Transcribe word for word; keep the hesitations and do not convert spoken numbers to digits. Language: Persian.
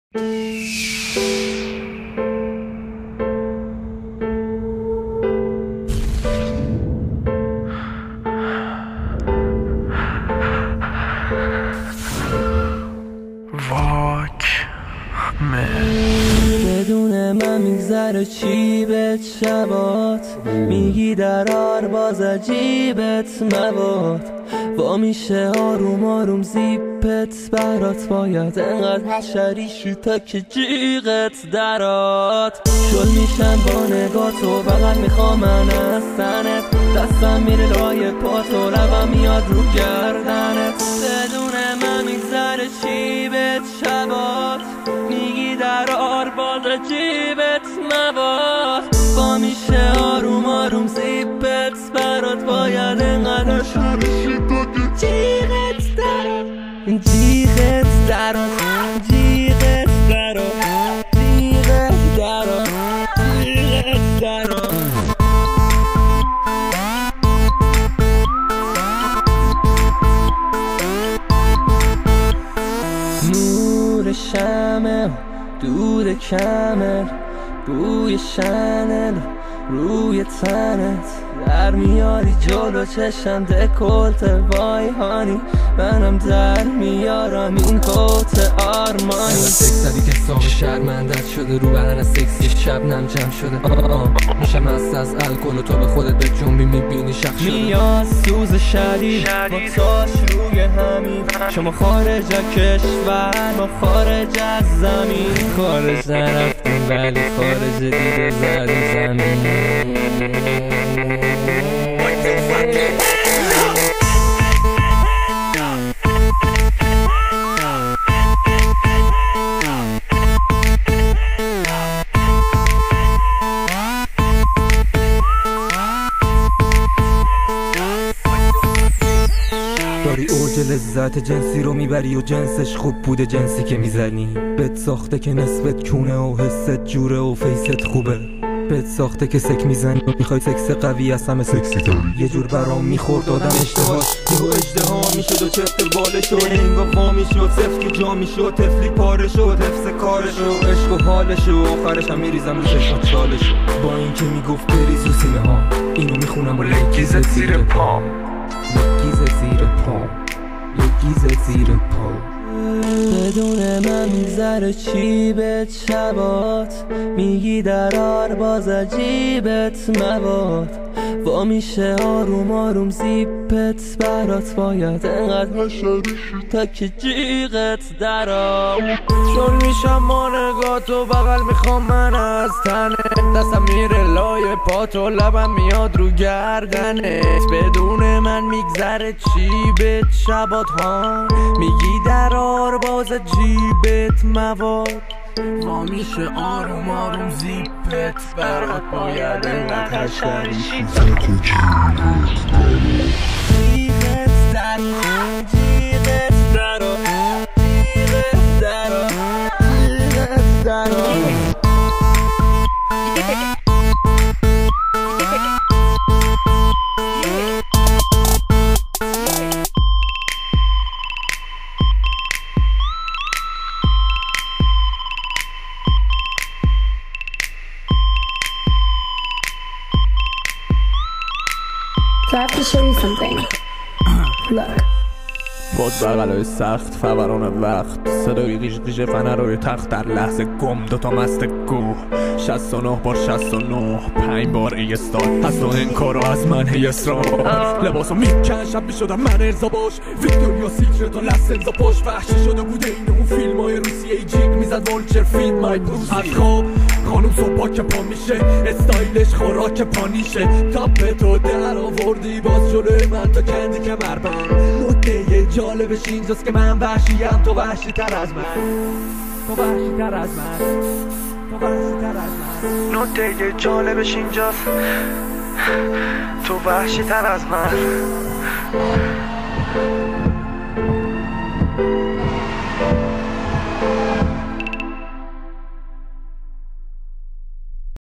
بدون من میگذره چی به شبات، میگی در هر باز عجیبت مباد، وا میشه آروم آروم زیپت برات، باید انقدر حشری شو تا که جیغت درات. شل میشم با نگاه تو، بغل میخوام من از تنت، دستم میره لای پاتو، لبم میاد رو گردنت. بدون من میگذره چی به شبات، میگی در آر باز جیبت مباد، با میشه آروم آروم زیبت برات، باید انقدر شریشی تا که جیغت درات، جیغت درات، جیغت درات، جیغت درات، جیغت درات. نور شمع دود کمر، بوی شنل روی تنت، در میاری جلو چشم دکلت وای هانی، منم در میارم این کوت آرمانی. سکس زدی که ساق شرمندت شده، رو بدن سکسی شبنم جمع شده، آه آه میشه مست از الکل و تو به خودت به جنبی میبینی شخ شده. میاد سوز شدید با تاش روی همین، شما خارج از کشور ما خارج از زمین، خارج نرفتیم ولی خارج دیده زدی زمین. داری اوج لذت جنسی رو میبری و جنسش خوب بوده جنسی که میزنی، بهت ساخته که نسبت کونه و حست جوره و فیست خوبه، بهت ساخته که سک میزنی و میخوای سکس قوی از همه سکسی داری. یه جور برام میخورد آدم اشتهاش، یهو اجدها میشد و چفت بالش و انگا وا میشد، سفت جا میشد، تفلی پاره شد، حفظ کارش و عشق و حالش و آخرش هم میریزم رو چشمات چالش. با اینکه میگفت بریز رو سینه ها، اینو میخونم و لگیزت زیر پام، لگیزت زیر پام، لگیزت زیر پام. بدون من میگذره چی به شبات، میگی در هر باز عجیبت مباد، وا میشه آروم آروم زیپت برات، باید انقدر حشریشی تا که جیغت درات. چون میشم با نگاه تو، بغل میخوام من از تنت، دستم میره لای پاتو، لبم میاد رو گردنت. بدون من میگذره چی به شبات ها، میگی در آر باز جیبت مواد، وا میشه آروم آروم زیپت برات، باید انقدر حشریشی تا که جیغت درات، جیغت درات، جیغت درات، جیغت درات. So I have to show you something. Look. باز بغلای سخت فوران وقت، صدای ریش ریش فنرهای تخت، در لحظه گم دوتا مست گوه، شست و نه بار شست و نه، پنج بار ای استار، هست و انکارو از من هی اصرار، لباسو میکن شب میشدم من ارزا باش، ویکتوریا سیکرت و لسنزا پاش، وحشی شده بوده این اون فیلم های روسیه ای جیگ میزد والچر فیلم مای بروسی، از خواب خانوم صبح که پا میشه، استایلش خوراک پانیشه، تاپ تو در آوردی باز جلوی من تا کندی که مربند. نکته جالبش اینجاست که من وحشیم، تو وحشی تر از من، تو وحشی تر از من، تو وحشی تر از من. نکته جالبش اینجاست تو وحشی تر از من.